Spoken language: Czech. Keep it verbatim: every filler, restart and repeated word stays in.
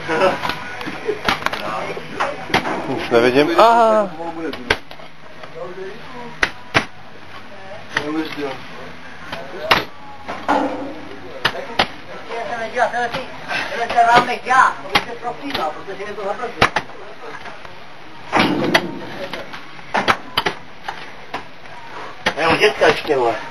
Už nevidím. Aha! Já mám dětka ještě, vole.